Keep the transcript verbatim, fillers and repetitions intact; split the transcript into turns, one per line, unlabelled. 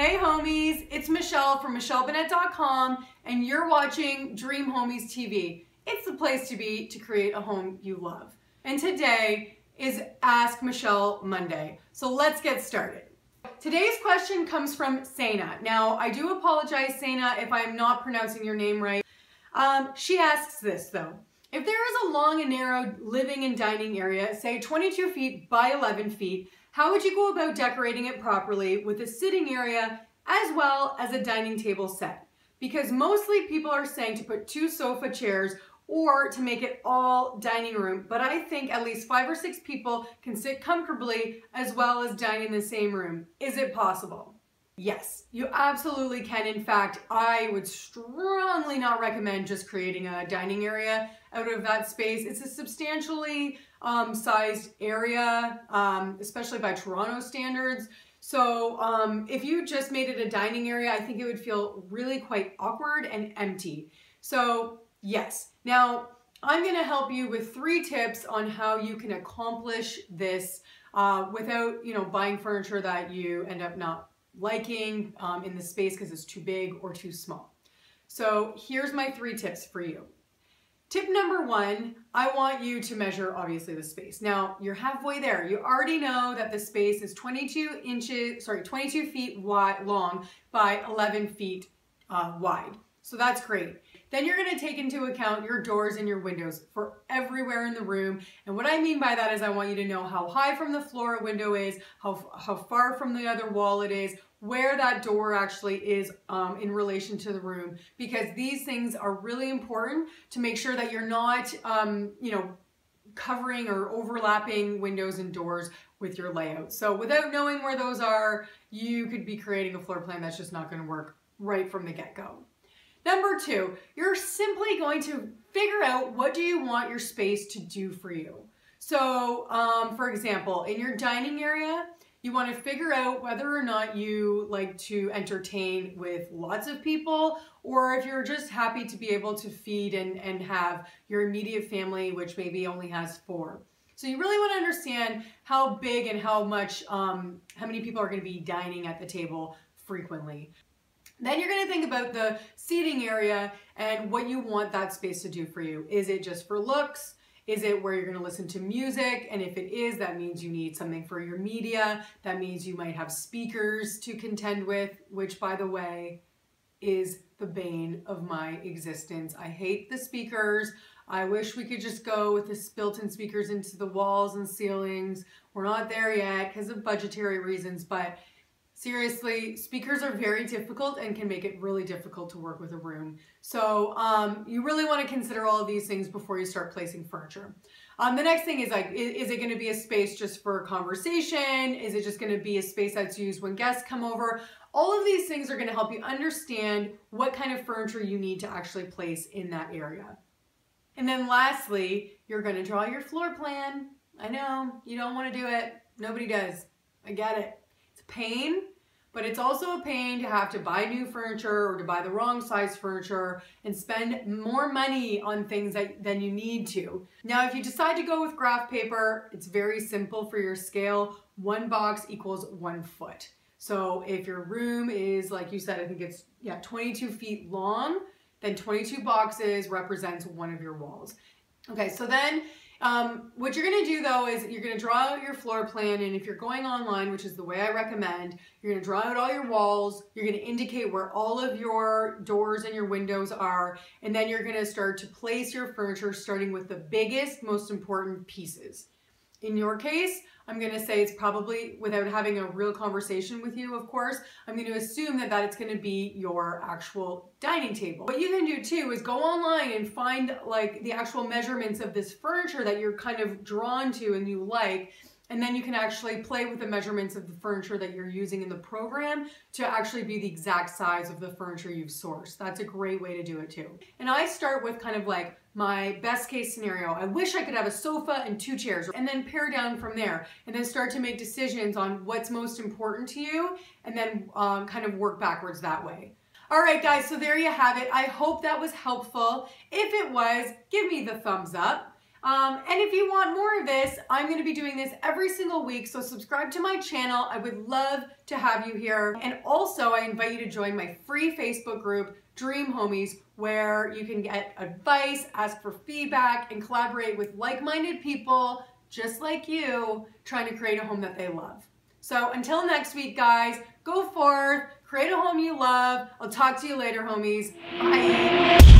Hey homies, it's Michelle from Michelle Bennett dot com and you're watching Dream Homies T V. It's the place to be to create a home you love. And today is Ask Michelle Monday. So let's get started. Today's question comes from Sana. Now I do apologize, Sana, if I'm not pronouncing your name right. Um, she asks this though. If there is a long and narrow living and dining area, say twenty-two feet by eleven feet, how would you go about decorating it properly with a sitting area as well as a dining table set? Because mostly people are saying to put two sofa chairs or to make it all dining room, but I think at least five or six people can sit comfortably as well as dine in the same room. Is it possible? Yes, you absolutely can. In fact, I would strongly not recommend just creating a dining area out of that space. It's a substantially um, sized area, um, especially by Toronto standards. So um, if you just made it a dining area, I think it would feel really quite awkward and empty. So yes, now I'm gonna help you with three tips on how you can accomplish this uh, without you know, buying furniture that you end up not liking um, in the space because it's too big or too small. So here's my three tips for you. Tip number one, I want you to measure obviously the space. Now you're halfway there. You already know that the space is twenty-two inches, sorry, twenty-two feet wide long by eleven feet uh, wide. So that's great. Then you're gonna take into account your doors and your windows for everywhere in the room. And what I mean by that is I want you to know how high from the floor a window is, how, how far from the other wall it is, where that door actually is um, in relation to the room, because these things are really important to make sure that you're not, um, you know, covering or overlapping windows and doors with your layout. So without knowing where those are, you could be creating a floor plan that's just not gonna work right from the get-go. Number two, you're simply going to figure out what do you want your space to do for you. So um, for example, in your dining area, you want to figure out whether or not you like to entertain with lots of people, or if you're just happy to be able to feed and, and have your immediate family, which maybe only has four. So you really want to understand how big and how much, um, how many people are going to be dining at the table frequently. Then you're going to think about the seating area and what you want that space to do for you. Is it just for looks? Is it where you're going to listen to music? And if it is, that means you need something for your media. That means you might have speakers to contend with, which by the way, is the bane of my existence. I hate the speakers. I wish we could just go with the built-in speakers into the walls and ceilings. We're not there yet because of budgetary reasons, but seriously, speakers are very difficult and can make it really difficult to work with a room. So um, you really want to consider all of these things before you start placing furniture. Um, the next thing is like, is, is it going to be a space just for conversation? Is it just going to be a space that's used when guests come over? All of these things are going to help you understand what kind of furniture you need to actually place in that area. And then lastly, you're going to draw your floor plan. I know you don't want to do it. Nobody does. I get it. It's a pain, but it's also a pain to have to buy new furniture or to buy the wrong size furniture and spend more money on things that, than you need to. Now, if you decide to go with graph paper, it's very simple for your scale. One box equals one foot. So if your room is, like you said, I think it's yeah twenty-two feet long, then twenty-two boxes represents one of your walls. Okay, so then Um, what you're going to do though is you're going to draw out your floor plan, and if you're going online, which is the way I recommend, you're going to draw out all your walls, you're going to indicate where all of your doors and your windows are, and then you're going to start to place your furniture starting with the biggest, most important pieces. In your case, I'm going to say it's probably, without having a real conversation with you, of course, I'm going to assume that, that it's going to be your actual dining table. What you can do too is go online and find like the actual measurements of this furniture that you're kind of drawn to and you like, and then you can actually play with the measurements of the furniture that you're using in the program to actually be the exact size of the furniture you've sourced. That's a great way to do it too. And I start with kind of like my best case scenario. I wish I could have a sofa and two chairs, and then pare down from there and then start to make decisions on what's most important to you, and then um, kind of work backwards that way. All right guys, so there you have it. I hope that was helpful. If it was, give me the thumbs up. Um, and if you want more of this, I'm going to be doing this every single week, so subscribe to my channel. I would love to have you here. And also, I invite you to join my free Facebook group, Dream Homies, where you can get advice, ask for feedback, and collaborate with like-minded people just like you trying to create a home that they love. So until next week, guys, go forth, create a home you love. I'll talk to you later, homies. Bye.